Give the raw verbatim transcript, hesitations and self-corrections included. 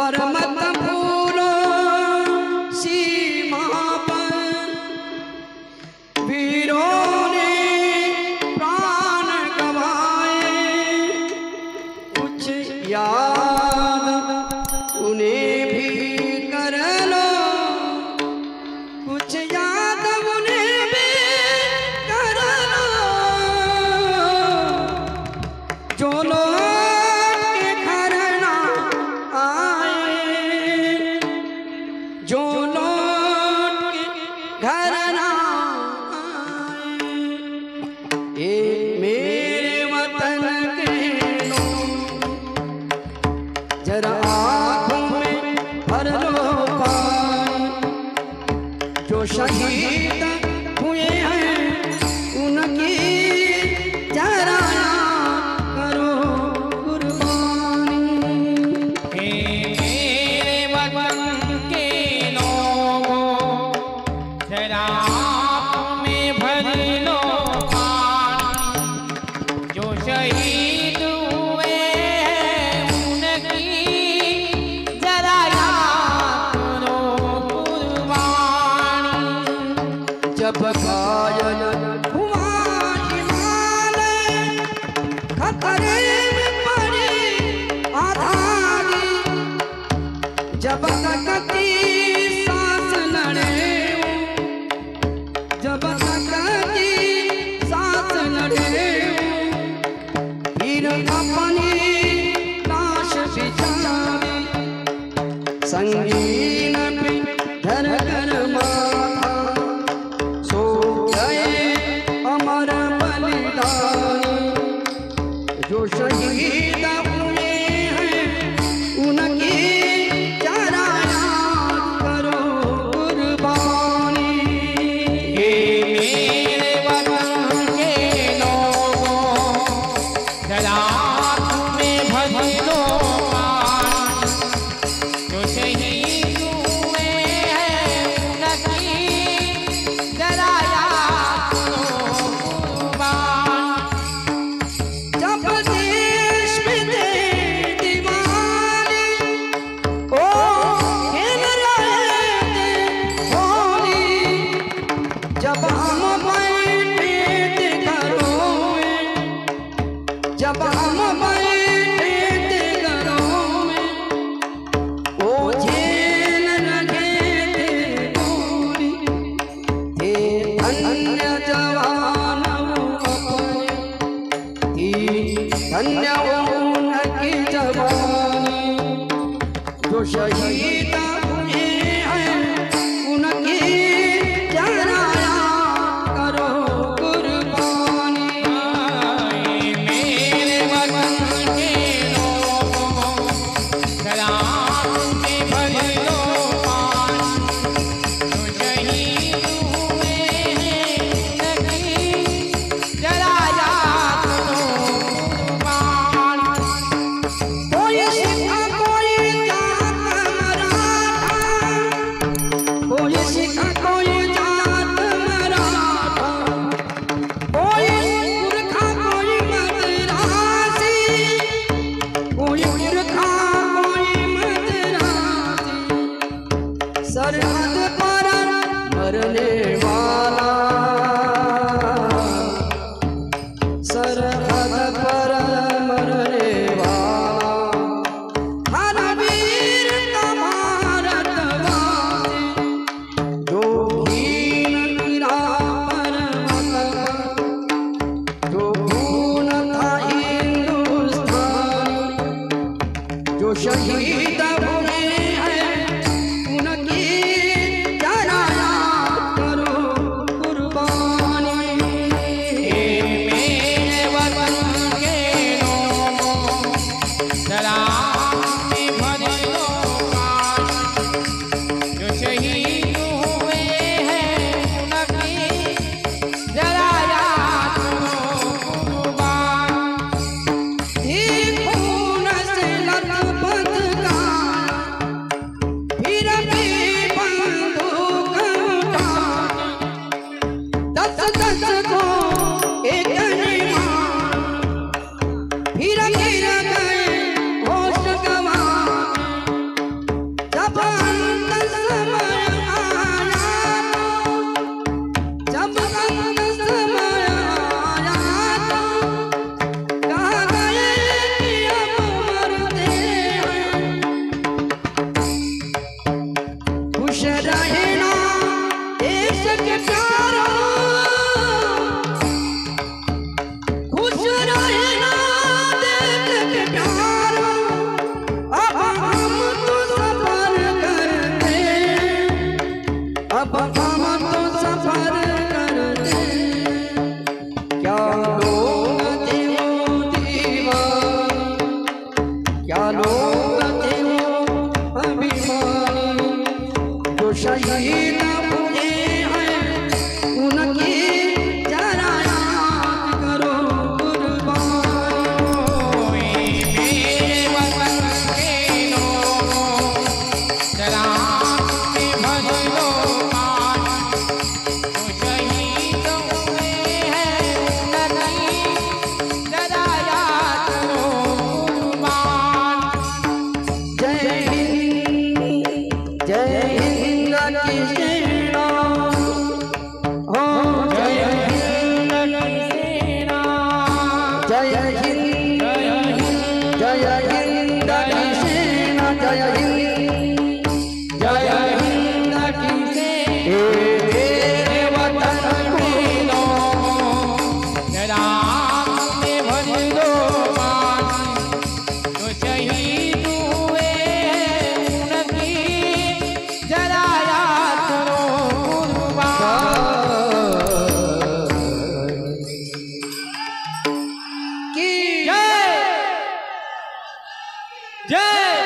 पर मत भूलो सीमा पर वीरों ने प्राण गवाए। कुछ याद उन्हें भी कर लो, कुछ याद उन्हें भी कर लो, जो लोग के घर ना आए, जो लोग के घर ना आए। ये मेरे वतन के लोग जरा आँखों में भर लो पानी, जो शहीद हुए हैं उनकी जरा याद करो कुर्बानी। हे मेरे वतन के लोगों, जरा आँखों में भर लो पानी, जो शहीद हुए हैं उनकी जरा याद करो कुर्बानी। जब घायल हुआ हिमालय, खतरे में पड़ी आधारी, जब तक की सांस लड़े, जब तक की सांस लड़े, फिर अपनी लाश बिछावी, संगीन पे धर कर माथा, सो गए अमर बलिदानी, जो शहीद हुए हैं उनकी जरा याद करो कुर्बानी। हे मेरे वतन के लोगों, जरा आँखों में भर लो पानी, जो शहीद हुए हैं उनकी जरा याद करो कुर्बानी। जब देश में थे दीवाने, ओ खेल रहे थे होली, जब हम बैठे थे घरों में, जब हम बैठे थे घरों में, ओ झेल रहे थे गोली, थे धन्य जवान वो अपने, थी धन्य उनकी जवानी, जो शहीद हुए हैं उनकी जरा याद करो कुर्बानी। मेरे वतन के लोगों, जरा आँखों में भर लो पानी, जो शहीद हुए हैं उनकी जरा याद करो कुर्बानी। कोई सिखा कोई जात मराठा, कोई सिखा कोई जात मराठा, कोई पुरखा कोई मद्रासी, कोई पुरखा कोई मद्रासी, सरहद पर मरने वाला, सरहद पर मरने वाला, हर वीर का भारतवासी, जो हीन गिरा पर्वत पर, जो खून था हिंदुस्तानी, जो शहीद हुए हैं उनकी जरा याद करो कुर्बानी। हे मेरे वतन के लोगों, जरा आँखों में भर लो पानी, जो शहीद हुए हैं उनकी जरा याद करो कुर्बानी। ही खून से लथपथ गाया जय हिंद की सेना जय हिंद जय हिंद की सेना तेरे वतन को राम ने भर दो पानी जो शहीद हुए उनकी जरा याद करो कुर्बान की जय जय